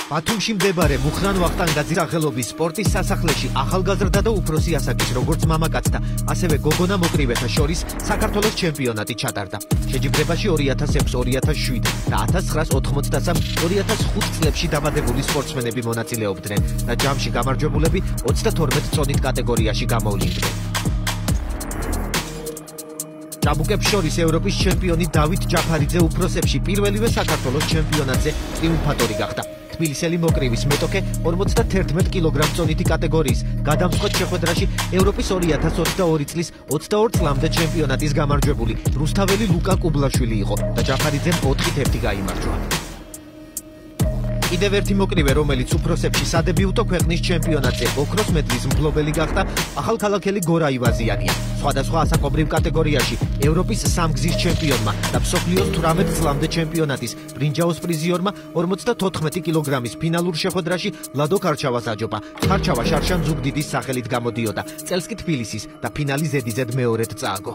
ბათუმში მდებარე მუხრან ვახტანგაძის სახელობის სპორტის სასახლეში ახალგაზრდა და უფროსი ასაკის როგორც მამაკაცთა, ასევე გოგონა მოკრივეთა შორის საქართველოს ჩემპიონატი ჩატარდა. შეჯიბრებაში 2006-2007 და 1993-2005 წლებში დაბადებული სპორტსმენები მონაწილეობდნენ და ჯამში გამარჯვებულები 32 წონით კატეგორიაში გამოვლინდნენ. ჭაბუკებს შორის ევროპის ჩემპიონი დავით ჯაფარიძე უფროსებში პირველივე საქართველოს ჩემპიონატზე ტრიუმფატორი გახდა. თბილისელი მოკრივის მეტოქე 51 კილოგრამ წონითი კატეგორიის გადამწყვეტ შეხვედრაში ევროპის 2022 წლის 22 წლამდე ჩემპიონატის გამარჯვებული რუსთაველი ლუკა კუბლაშვილი იყო და ჯაფარიძემ 4-1 გაიმარჯვა. კიდევ ერთი მოკრივე, რომელიც უფროსებში სადებიუტო ქვეყნის ჩემპიონატზე ოქროს მედლის მფლობელი გახდა, ახალქალაქელი გორა ივაზიანია. სხვადასხვა ასაკობრივ კატეგორიაში ევროპის სამგზის ჩემპიონმა და მსოფლიოს 18 წლამდე ჩემპიონატის ბრინჯაოს პრიზიორმა 54 კილოგრამის ფინალურ შეხვედრაში ლადო ქარჩავას აჯობა. ქარჩავა შარშან ზუგდიდის სახელით გამოდიოდა. წელს კი თბილისის და ფინალი ზედიზედ მეორედ წააგო.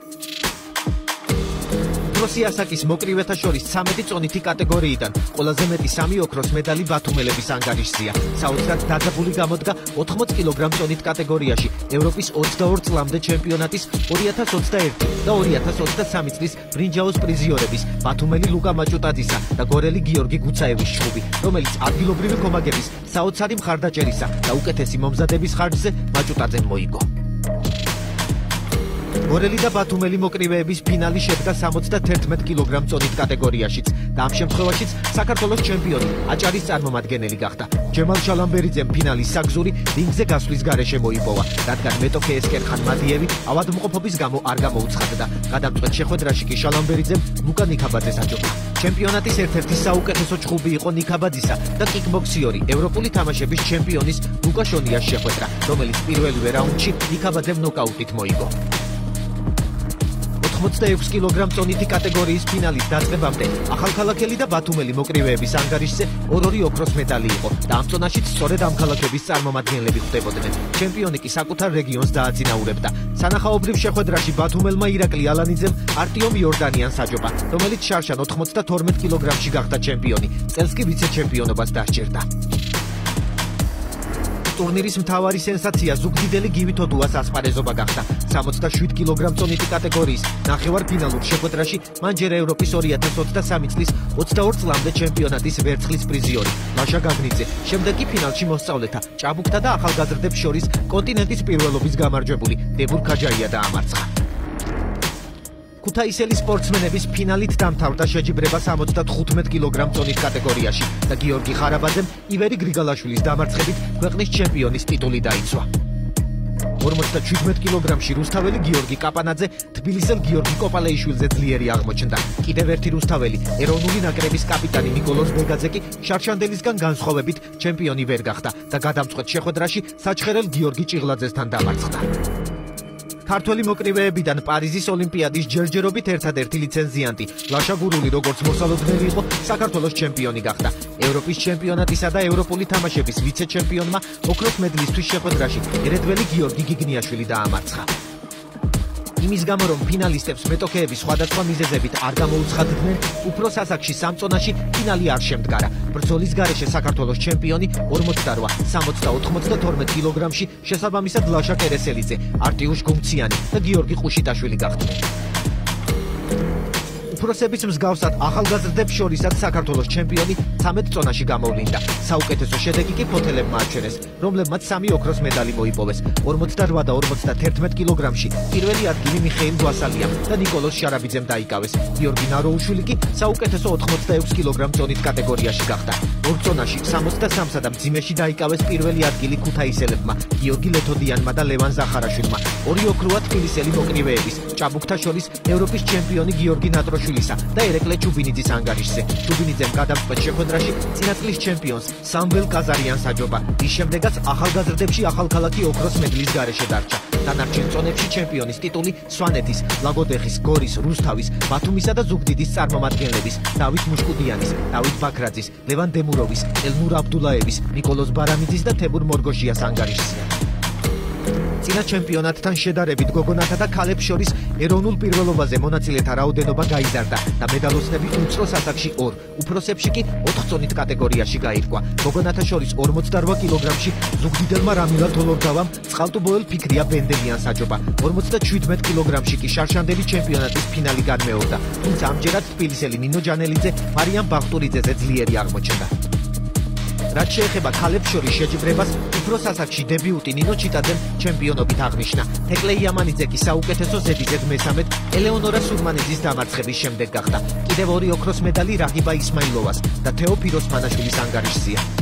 უფროსი ასაკის მოკრივეთა შორის 13 წონითი კატეგორიიდან ყველაზე მეტი 3 ოქროს მედალი ბათუმელების ანგარიშზეა. საოცრად დაძაბული გამოდგა 80 კილოგრამ წონით კატეგორიაში ევროპის 22 წლამდე ჩემპიონატის 2021 და 2023 წლის ბრინჯაოს პრიზიორების ბათუმელი ლუკა მაჭუტაძისა და გორელი გიორგი გუცაევის ჩხუბი, რომელიც ადგილობრივი კომაგების საოცარი მხარდაჭერისა და უკეთესი მომზადების ხარჯზე მაჭუტაძემ მოიგო. გორელი და ბათუმელი მოკრივეების ფინალი შედგა 71 კილოგრამ წონით კატეგორიაშიც და ამ შემთხვევაშიც საქართველოს ჩემპიონი აჭარის წარმომადგენელი გახდა. ჯემალ შალამბერიძემ ფინალის საგზური რინგზე გასვლის გარეშე მოიპოვა, რადგან მეტოქე ესკერხან მადიევი ავადმყოფობის გამო არ გამოუცხადდა. გადამწყვეტ შეხვედრაში კი შალამბერიძემ ლუკა ნიქაბაძეს აჯობა. ჩემპიონატის ერთ-ერთი საუკეთესო ჩხუბი იყო ნიქაბაძისა და კიკბოქსიორი ევროპული თამაშების ჩემპიონის ლუკა შონიას შეხვედრა, რომელიც პირველივე რაუნდში ნიქაბაძემ ნოკაუტით მოიგო. 86 კილოგრამ წონითი კატეგორიის ფინალის დაწყებამდე ახალქალაქელი და ბათუმელი მოკრივეების ანგარიშზე 2 ოქროს მედალი იყო და ამ წონაშიც სწორედ ამ ქალაქების წარმომადგენლები ხვდებოდნენ. ჩემპიონი კი საკუთარ რეგიონს დააწინაურებდა. სანახაობრივ შეხვედრაში ბათუმელმა ირაკლი ალანიძემ არტიომ იორდანიანს აჯობა, რომელიც შარშან 92 კილოგრამში გახდა ჩემპიონი. წელს კი ვიცე-ჩემპიონობას დასჯერდა. ტურნირის მთავარი სენსაცია ზუგდიდელი გივი თოდუას ასპარეზობა გახდა. 67 კილოგრამ წონითი კატეგორიის ნახევარფინალურ შეხვედრაში მან ჯერ ევროპის 2023 წლის 22 წლამდე ჩემპიონატის ვერცხლის პრიზიორი ლაშა გაგნიძე, შემდეგ კი ფინალში მოსწავლეთა ჭაბუკთა და ახალგაზრდებს შორის კონტინენტის პირველობის გამარჯვებული დებურ ქაჯაია დაამარცხა. ქუთაისელი სპორტსმენების ფინალით დამთავრდა შეჯიბრება 75 კილოგრამ წონით კატეგორიაში და გიორგი ხარაბაძემ ივერი გრიგალაშვილის დამარცხებით ქვეყნის ჩემპიონის ტიტული დაიცვა. 57 კილოგრამში რუსთაველი გიორგი კაპანაძე თბილისელ გიორგი კოპალეიშვილზე ძლიერი აღმოჩნდა. კიდევ ერთი რუსთაველი ეროვნული ნაკრების კაპიტანი ნიკოლოზ ბეგაძე კი შარშანდელისგან განსხვავებით ჩემპიონი ვერ გახდა და გადამწყვეტ შეხვედრაში საჩხერელ გიორგი ჭიღლაძესთან დამარცხდა. ქართველი მოკრივეებიდან პარიზის ოლიმპიადის ჯერჯერობით ერთადერთი ლიცენზიანტი ლაშა გურული როგორც მოსალოდნელი იყო საქართველოს ჩემპიონი გახდა. ევროპის ჩემპიონატისა და ევროპული თამაშების ვიცე-ჩემპიონმა ოქროს მედლისთვის შეხვედრაში ერედველი გიორგი გიგნიაშვილი დაამარცხა. იმის გამო რომ ფინალისტებს მეტოქეები სხვადასხვა მიზეზებით არ გამოუცხადდნენ, უფროს ასაკში სამწონაში ფინალი არ შემდგარა. ბრძოლის გარეშე საქართველოს ჩემპიონი 48, 60 და 92 კილოგრამში შესაბამისად ლაშა კერესელიძე, არტიუშ გუმციანი და გიორგი ყუშიტაშვილი გახდნენ. უფროსების მსგავსად ახალგაზრდებს შორისაც საქართველოს ჩემპიონი 13 წონაში გამოვლინდა. საუკეთესო შედეგი კი ფოთელებმა აჩვენეს, რომლებმაც 3 ოქროს მედალი მოიპოვეს. 48 და 51 კილოგრამში პირველი ადგილი მიხეილ გვასალიამ და ნიკოლოზ შარაბიძემ დაიკავეს. გიორგი ნაროუშვილი კი საუკეთესო 86 კილოგრამ წონით კატეგორიაში გახდა. 2 წონაში 63-სა და მძიმეში დაიკავეს პირველი ადგილი ქუთაისელებმა, გიორგი ლეთოდიანმა და ლევან ზახარაშვილმა. 2 ოქროა თბილისელი მოკრივეების, ჭაბუკთა შორის ევროპის ჩემპიონი გიორგი ნატროშვილისა და ერეკლე ჩუბინიძის ანგარიშზე. ჩუბინიძემ გადამწყვეტ შეხვედრაში წინა წლის ჩემპიონს სამվել კაზარიანს აჯობა. ის შემდეგაც ახალგაზრდებში ახალქალაქი ოქროს მედლის გარეშე დარჩა. დანარჩენ წონებში ჩემპიონის ტიტული სვანეთის, ლაგოდეხის, გორის, რუსთავის, ბათუმისა და ზუგდიდის წარმომადგენლების დავით მუშკუდიანის, დავით ბაქრაძის, ლევან დემუროვის, ელნურ აბდულაევის, ნიკოლოზ ბარამიძის და თებურ მორგოშიას ანგარიშზეა. წინა ჩემპიონატთან შედარებით გოგონათა და ქალებს შორის ეროვნულ პირველობაზე მონაწილეთა რაოდენობა გაიზარდა და მედალოსნები უმცროს ასაკში 2, უფროსებში კი 4 წონით კატეგორიაში გაირკვა. გოგონათა შორის 48 კილოგრამში ზუგდიდელმა რამილა თოლორგავამ წყალტუბოელ ფიქრია ბენდელიანს აჯობა. 57 კილოგრამში კი შარშანდელი ჩემპიონატის ფინალი განმეორდა. თუმცა ამჯერად თბილისელი ნინო ჯანელიძე მარიამ ბახტურიძეზე ძლიერი აღმოჩნდა. რაც შეეხება ქალებს შორის შეჯიბრებას, უფროს ასაკში დებიუტი ნინო ჩიტაძემ ჩემპიონობით აღნიშნა. თეკლე იამანიძე კი საუკეთესო ზედიზედ მესამედ, ელეონორა სურმანიძის დამარცხების შემდეგ გახდა. კიდევ 2 ოქროს მედალი რაღიბა ისმაილოვას და თეოფილოს მანაშვილის ანგარიშზეა.